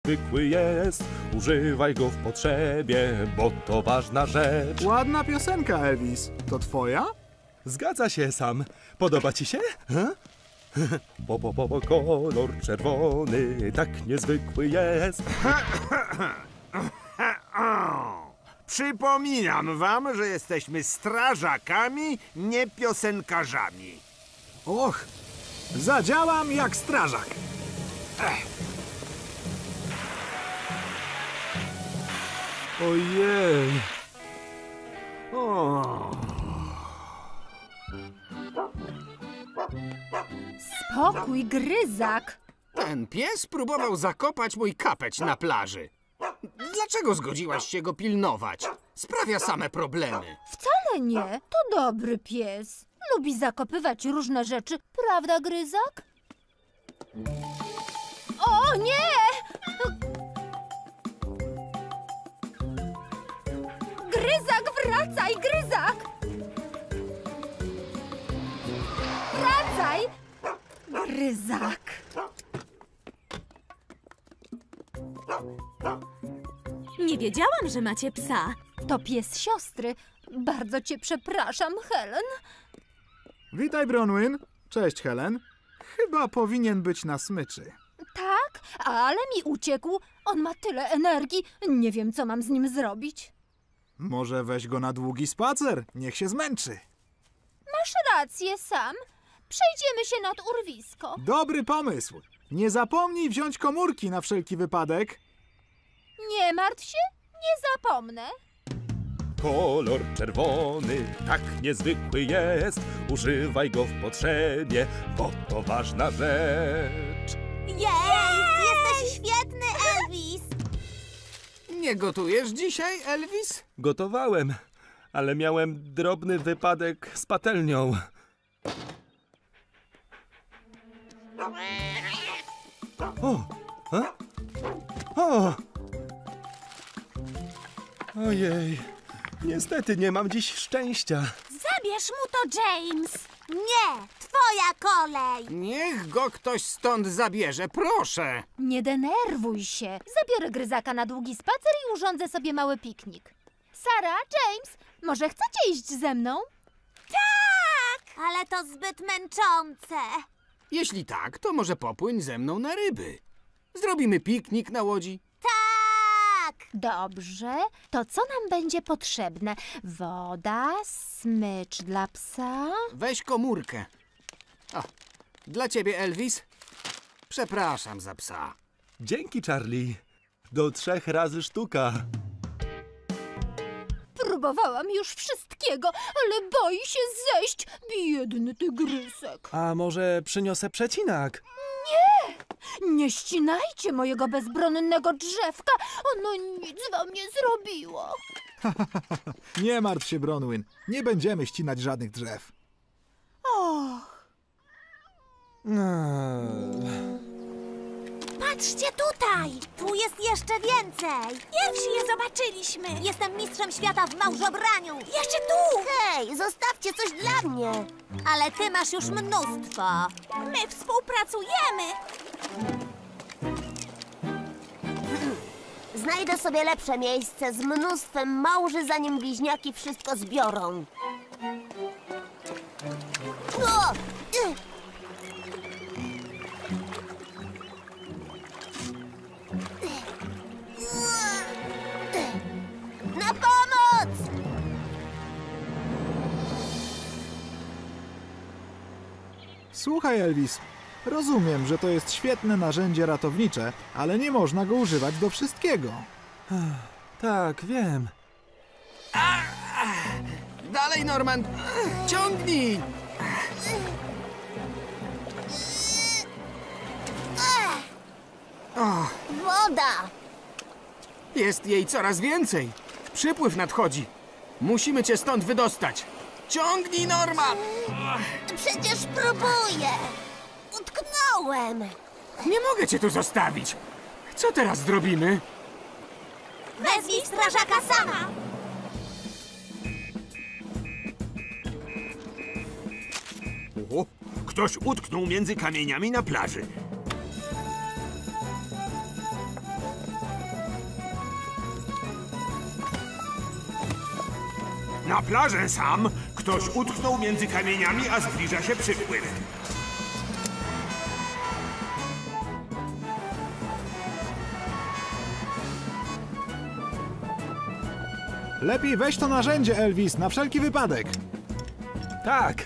niezwykły jest. Używaj go w potrzebie, bo to ważna rzecz. Ładna piosenka, Elvis. To twoja? Zgadza się, Sam. Podoba ci się? Bo kolor czerwony tak niezwykły jest. Przypominam wam, że jesteśmy strażakami, nie piosenkarzami. Och, zadziałam jak strażak. Ojej. Spokój, Gryzak. Ten pies próbował zakopać mój kapeć na plaży. Dlaczego zgodziłaś się go pilnować? Sprawia same problemy. Wcale nie. To dobry pies. Lubi zakopywać różne rzeczy. Prawda, Gryzak? O, nie! Gryzak, wracaj, Gryzak! Wracaj! Gryzak. Nie wiedziałam, że macie psa. To pies siostry. Bardzo cię przepraszam, Helen. Witaj, Bronwyn. Cześć, Helen. Chyba powinien być na smyczy. Tak, ale mi uciekł. On ma tyle energii. Nie wiem, co mam z nim zrobić. Może weź go na długi spacer. Niech się zmęczy. Masz rację, Sam. Przejdziemy się nad urwisko. Dobry pomysł. Nie zapomnij wziąć komórki na wszelki wypadek. Nie martw się, nie zapomnę. Kolor czerwony tak niezwykły jest. Używaj go w potrzebie, bo to ważna rzecz. Jej! Jesteś świetny, Elvis! Nie gotujesz dzisiaj, Elvis? Gotowałem, ale miałem drobny wypadek z patelnią. O! A? O! Ojej, niestety nie mam dziś szczęścia. Zabierz mu to, James! Nie, twoja kolej! Niech go ktoś stąd zabierze, proszę. Nie denerwuj się. Zabiorę Gryzaka na długi spacer i urządzę sobie mały piknik. Sara, James, może chcecie iść ze mną? Tak! Ale to zbyt męczące. Jeśli tak, to może popłyń ze mną na ryby. Zrobimy piknik na łodzi. Tak! Dobrze. To co nam będzie potrzebne? Woda, smycz dla psa. Weź komórkę. O, dla ciebie, Elvis. Przepraszam za psa. Dzięki, Charlie. Do 3 razy sztuka. Próbowałam już wszystkiego, ale boi się zejść. Biedny tygrysek. A może przyniosę przecinak? Nie ścinajcie mojego bezbronnego drzewka. Ono nic wam nie zrobiło. Nie martw się, Bronwyn. Nie będziemy ścinać żadnych drzew. Och, Patrzcie tutaj! Tu jest jeszcze więcej! Pierwsi je zobaczyliśmy! Jestem mistrzem świata w małżobraniu! Jeszcze tu! Hej, zostawcie coś dla mnie! Ale ty masz już mnóstwo! My współpracujemy! Znajdę sobie lepsze miejsce z mnóstwem małży, zanim bliźniaki wszystko zbiorą. O! Na pomoc! Słuchaj, Elvis. Rozumiem, że to jest świetne narzędzie ratownicze, ale nie można go używać do wszystkiego. Tak, wiem. Dalej, Norman. Ciągnij. Woda! Jest jej coraz więcej. Przypływ nadchodzi. Musimy cię stąd wydostać. Ciągnij, Norman! Przecież próbuję! Utknąłem! Nie mogę cię tu zostawić. Co teraz zrobimy? Wezwij strażaka sama! O, ktoś utknął między kamieniami na plaży. Na plażę sam. Ktoś utknął między kamieniami, a zbliża się przypływ. Lepiej weź to narzędzie, Elvis, na wszelki wypadek. Tak,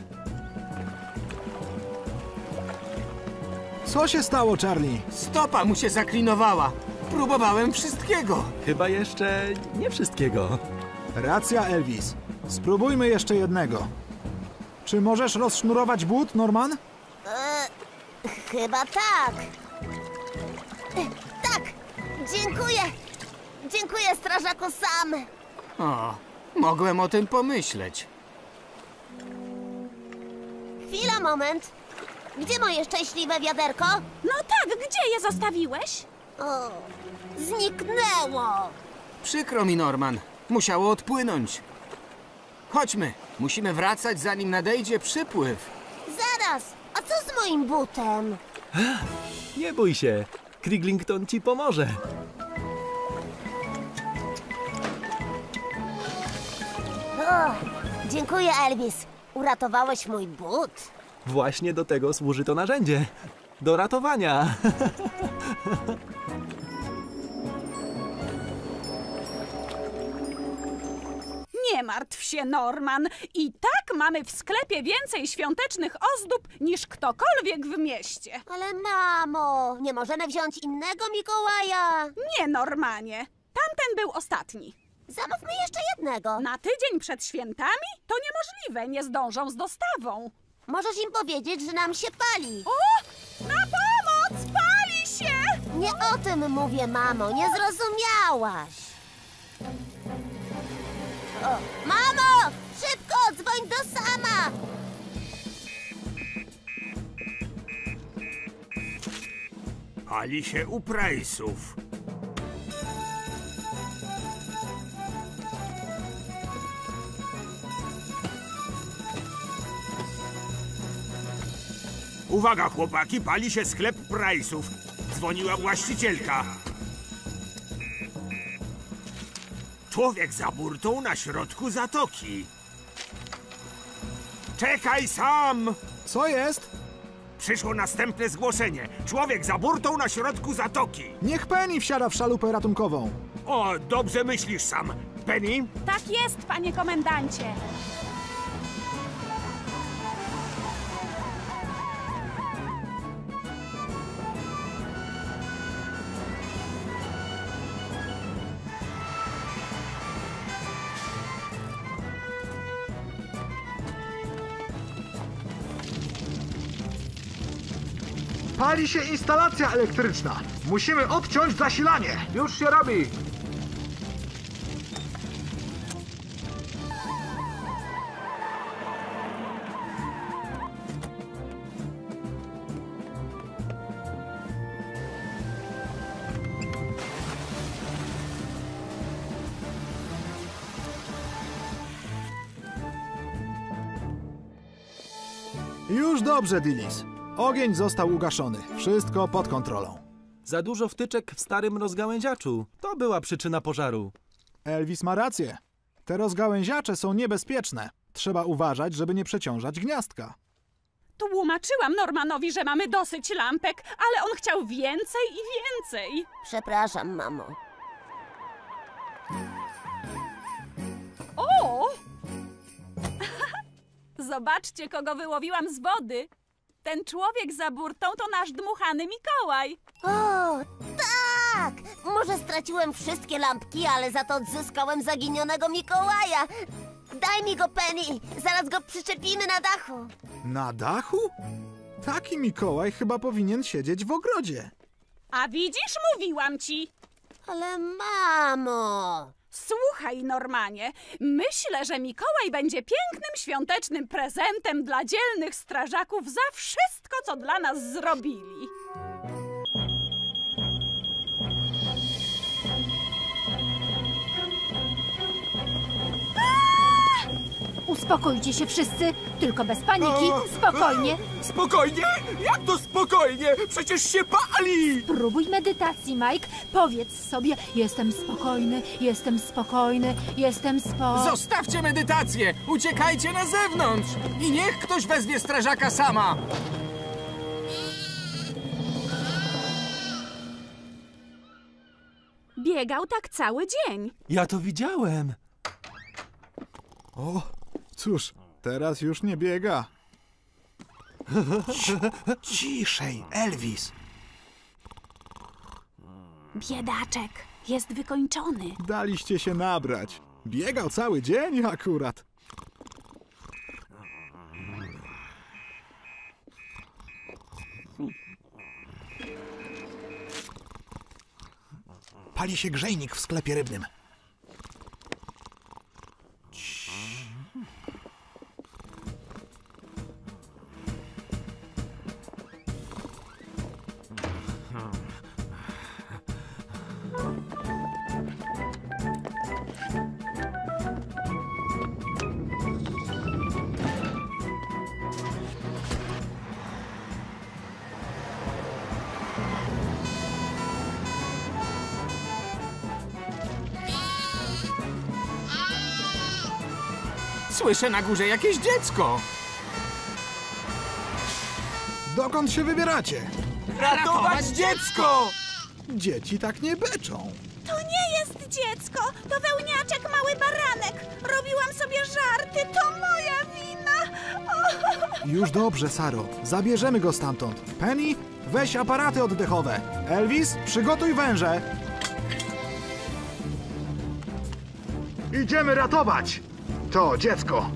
Co się stało, Charlie? Stopa mu się zaklinowała. Próbowałem wszystkiego. chyba jeszcze nie wszystkiego. Racja, Elvis. Spróbujmy jeszcze jednego. Czy możesz rozsznurować but, Norman? Chyba tak. Tak, dziękuję. Dziękuję, strażaku Sam. O, mogłem o tym pomyśleć. Chwila, moment. Gdzie moje szczęśliwe wiaderko? No tak, gdzie je zostawiłeś? O, zniknęło. Przykro mi, Norman. Musiało odpłynąć. Chodźmy. Musimy wracać, zanim nadejdzie przypływ. Zaraz, a co z moim butem? Nie bój się, Kriglington ci pomoże. O, dziękuję, Elvis. Uratowałeś mój but. Właśnie do tego służy to narzędzie. Do ratowania. Nie martw się, Norman. I tak mamy w sklepie więcej świątecznych ozdób niż ktokolwiek w mieście. Ale mamo, nie możemy wziąć innego Mikołaja. Nie, Normanie. Tamten był ostatni. Zamówmy jeszcze jednego. Na tydzień przed świętami? To niemożliwe, nie zdążą z dostawą. Możesz im powiedzieć, że nam się pali. O! Na pomoc! Pali się! Nie o tym mówię, mamo, nie zrozumiałaś. O, mamo! Szybko, dzwoń do Sama! Pali się u Price'ów. Uwaga, chłopaki, pali się sklep Price'ów. Dzwoniła właścicielka. Człowiek za burtą na środku zatoki. Czekaj, Sam! Co jest? Przyszło następne zgłoszenie. Człowiek za burtą na środku zatoki. Niech Penny wsiada w szalupę ratunkową. O, dobrze myślisz, Sam. Penny? Tak jest, panie komendancie. Pali się instalacja elektryczna. Musimy odciąć zasilanie. Już się robi. Już dobrze, Dillis. Ogień został ugaszony. Wszystko pod kontrolą. Za dużo wtyczek w starym rozgałęziaczu. To była przyczyna pożaru. Elvis ma rację. Te rozgałęziacze są niebezpieczne. Trzeba uważać, żeby nie przeciążać gniazdka. Tłumaczyłam Normanowi, że mamy dosyć lampek, ale on chciał więcej i więcej. Przepraszam, mamo. O! Zobaczcie, kogo wyłowiłam z wody. Ten człowiek za burtą to nasz dmuchany Mikołaj. O, tak! Może straciłem wszystkie lampki, ale za to odzyskałem zaginionego Mikołaja. Daj mi go, Penny. Zaraz go przyczepimy na dachu. Na dachu? Taki Mikołaj chyba powinien siedzieć w ogrodzie. A widzisz, mówiłam ci. Ale mamo... Słuchaj, Normanie, myślę, że Mikołaj będzie pięknym świątecznym prezentem dla dzielnych strażaków za wszystko, co dla nas zrobili. Uspokójcie się wszyscy, tylko bez paniki, spokojnie. Spokojnie? Jak to spokojnie? Przecież się pali! Próbuj medytacji, Mike. Powiedz sobie, jestem spokojny, jestem spokojny, jestem Zostawcie medytację! Uciekajcie na zewnątrz! I niech ktoś wezwie strażaka sama! Biegał tak cały dzień. Ja to widziałem. O, cóż, teraz już nie biega. Ciszej, Elvis. Biedaczek jest wykończony. Daliście się nabrać. Biegał cały dzień akurat. Pali się grzejnik w sklepie rybnym. Słyszę na górze jakieś dziecko! Dokąd się wybieracie? Ratować dziecko! Dzieci tak nie beczą. To nie jest dziecko, to wełniaczek, mały baranek. Robiłam sobie żarty, to moja wina. Już dobrze, Saro. Zabierzemy go stamtąd. Penny, weź aparaty oddechowe. Elvis, przygotuj węże. Idziemy ratować to dziecko.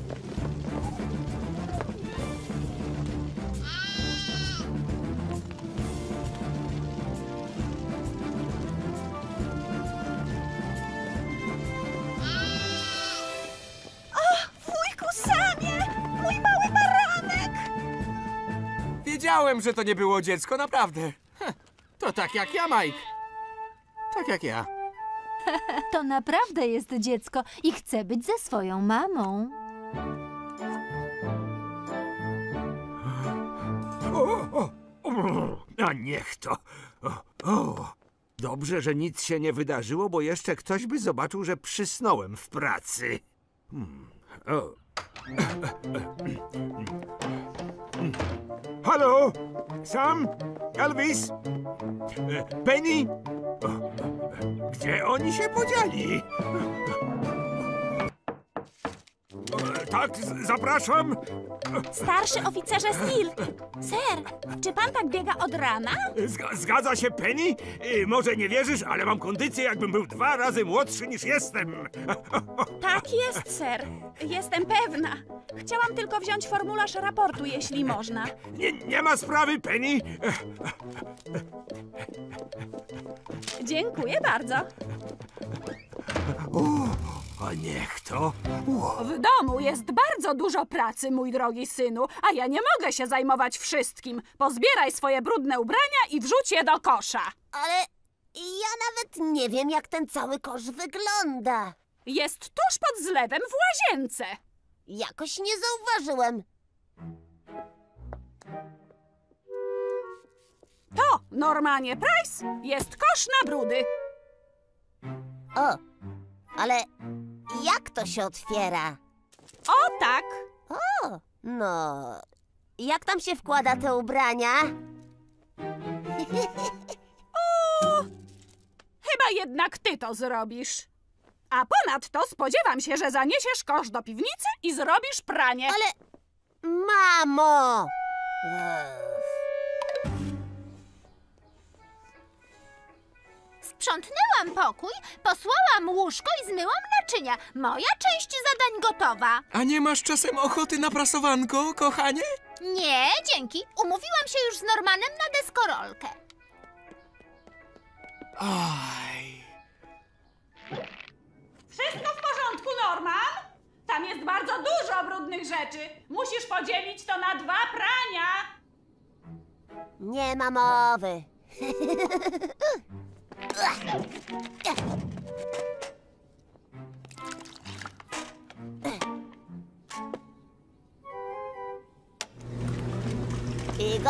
Wujku Samie, mój mały baranek. Wiedziałem, że to nie było dziecko, naprawdę. To tak jak ja, Mike. Tak jak ja. To naprawdę jest dziecko i chce być ze swoją mamą. A niech to. Dobrze, że nic się nie wydarzyło, bo jeszcze ktoś by zobaczył, że przysnąłem w pracy. Halo? Sam? Elvis? Penny? Gdzie oni się podzieli? Tak, zapraszam. Starszy oficerze Steel. Ser, czy pan tak biega od rana? Zgadza się, Penny? Może nie wierzysz, ale mam kondycję, jakbym był 2 razy młodszy niż jestem. Tak jest, ser. Jestem pewna. Chciałam tylko wziąć formularz raportu, jeśli można. Nie ma sprawy, Penny. Dziękuję bardzo. A niech to. W domu jest bardzo dużo pracy, mój drogi synu, a ja nie mogę się zajmować wszystkim. Pozbieraj swoje brudne ubrania i wrzuć je do kosza. Ale ja nawet nie wiem, jak ten cały kosz wygląda. Jest tuż pod zlewem w łazience. Jakoś nie zauważyłem. To, Normanie Price, jest kosz na brudy. O, ale jak to się otwiera? O tak. O, no, jak tam się wkłada te ubrania? Chyba jednak ty to zrobisz. A ponadto spodziewam się, że zaniesiesz kosz do piwnicy i zrobisz pranie. Ale, mamo! Sprzątnęłam pokój, posłałam łóżko i zmyłam naczynia. Moja część zadań gotowa. A nie masz czasem ochoty na prasowanko, kochanie? Nie, dzięki. Umówiłam się już z Normanem na deskorolkę. Aj. Wszystko w porządku, Norman? Tam jest bardzo dużo brudnych rzeczy. Musisz podzielić to na 2 prania. Nie ma mowy.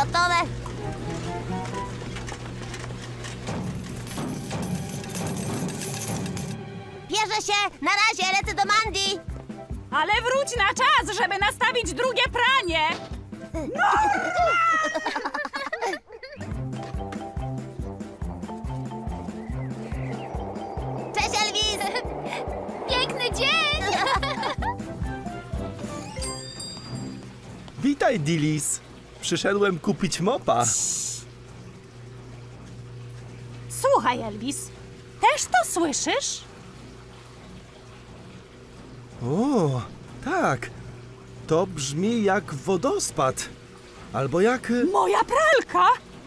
Gotowe? Bierze się! Na razie lecę do Mandy! Ale wróć na czas, żeby nastawić drugie pranie! Cześć, Elvis! Piękny dzień! Witaj, Dilis. Przyszedłem kupić mopa. Słuchaj, Elvis, też to słyszysz? O, tak. To brzmi jak wodospad. Albo jak... Moja pralka!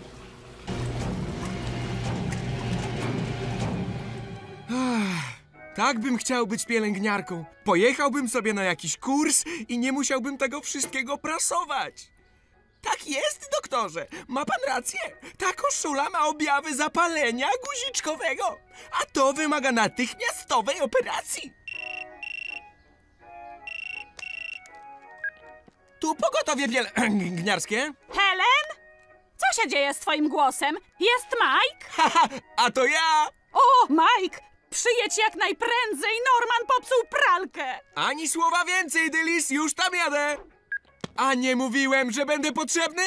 Tak bym chciał być pielęgniarką. Pojechałbym sobie na jakiś kurs i nie musiałbym tego wszystkiego prasować. Tak jest, doktorze. Ma pan rację. Ta koszula ma objawy zapalenia guziczkowego, a to wymaga natychmiastowej operacji. Tu pogotowie pielęgniarskie. Helen? Co się dzieje z twoim głosem? Jest Mike? Haha, a to ja! O, Mike! Przyjedź jak najprędzej, Norman popsuł pralkę! Ani słowa więcej, Dilis, już tam jadę! A nie mówiłem, że będę potrzebny?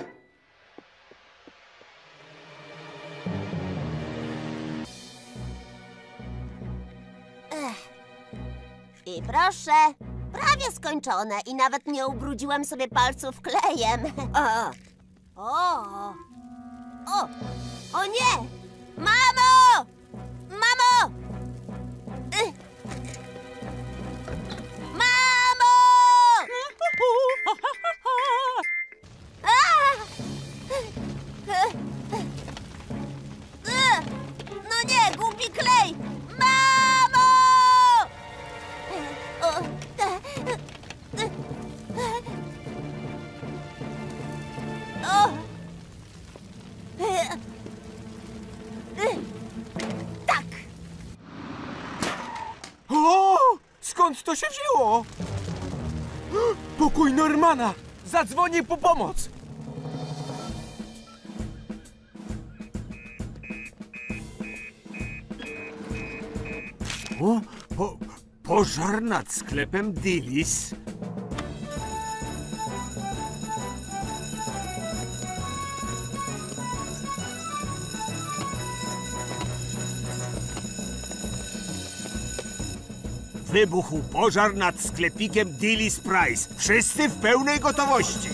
I proszę, prawie skończone i nawet nie ubrudziłem sobie palców klejem. O nie! Mamo! Mamo! Mamo! No nie, głupi klej! Mamo! Tak! O! Skąd to się wzięło? Pokój Normana! Zadzwonię po pomoc! Pożar nad sklepem Dilis. Wybuchł pożar nad sklepikiem Dilis Price. Wszyscy w pełnej gotowości.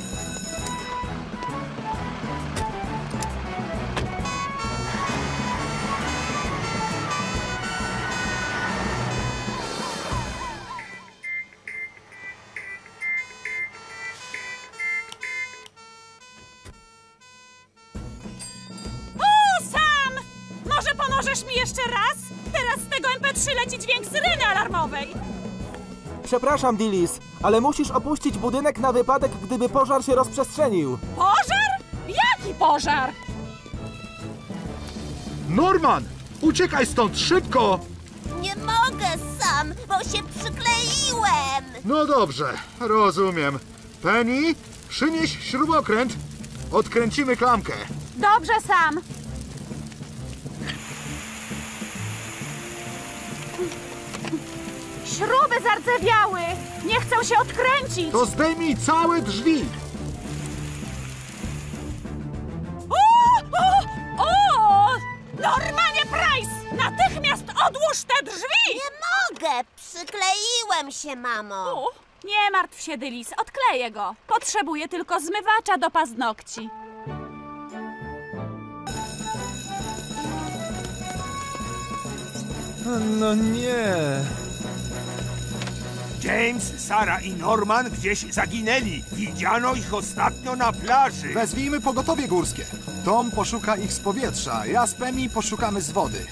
Pomożesz mi jeszcze raz? Teraz z tego MP3 leci dźwięk syreny alarmowej. Przepraszam, Dilis, ale musisz opuścić budynek na wypadek, gdyby pożar się rozprzestrzenił. Pożar? Jaki pożar? Norman! Uciekaj stąd, szybko! Nie mogę sam, bo się przykleiłem! No dobrze, rozumiem. Penny, przynieś śrubokręt. Odkręcimy klamkę. Dobrze, Sam. Śruby zardzewiały! Nie chcą się odkręcić! To zdejmij całe drzwi! O! Normanie Price! Natychmiast odłóż te drzwi! Nie mogę! Przykleiłem się, mamo! Nie martw się, Dilis, odkleję go. Potrzebuję tylko zmywacza do paznokci. No nie. James, Sarah i Norman gdzieś zaginęli. Widziano ich ostatnio na plaży. Wezwijmy pogotowie górskie. Tom poszuka ich z powietrza, ja z Penny poszukamy z wody.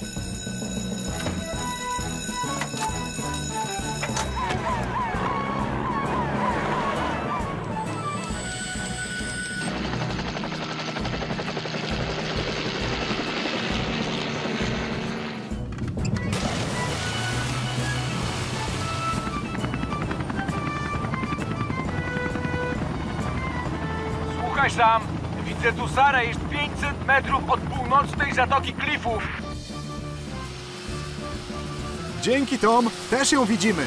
Słuchaj, Sam. Widzę tu Sarę, jest 500 metrów od północnej zatoki klifów. Dzięki, Tom. Też ją widzimy.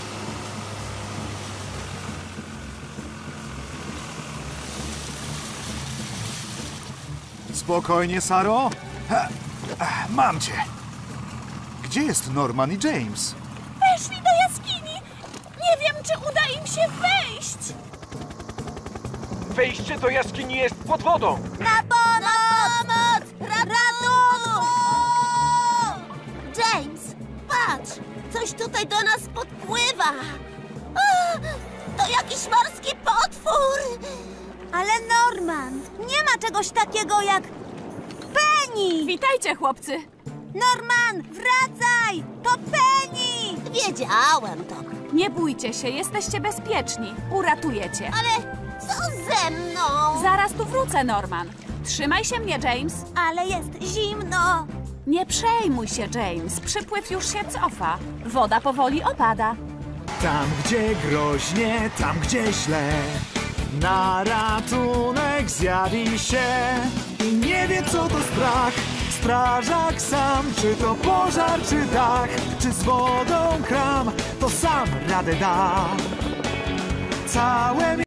Spokojnie, Saro. Mam cię. Gdzie jest Norman i James? Weszli do jaskini. Nie wiem, czy uda im się wejść. Wejście do jaskini jest pod wodą. Na pomoc! Ratunku! James, patrz! Coś tutaj do nas podpływa. To jakiś morski potwór! Ale Norman, nie ma czegoś takiego jak Penny! Witajcie, chłopcy. Norman, wracaj! To Penny! Wiedziałem to. Nie bójcie się, jesteście bezpieczni. Uratuję cię. Ale co ze mną? Zaraz tu wrócę, Norman. Trzymaj się mnie, James. Ale jest zimno. Nie przejmuj się, James. Przypływ już się cofa. Woda powoli opada. Tam, gdzie groźnie, tam, gdzie źle, na ratunek zjawi się i nie wie, co to strach. Strażak sam, czy to pożar, czy dach, czy z wodą kram, to sam radę da. Całe